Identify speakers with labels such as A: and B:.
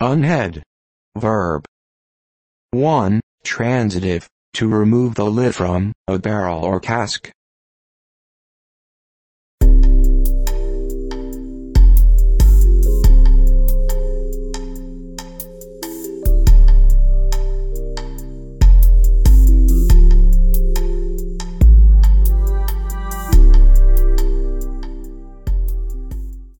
A: Unhead. Verb. 1. Transitive, to remove the lid from a barrel or cask.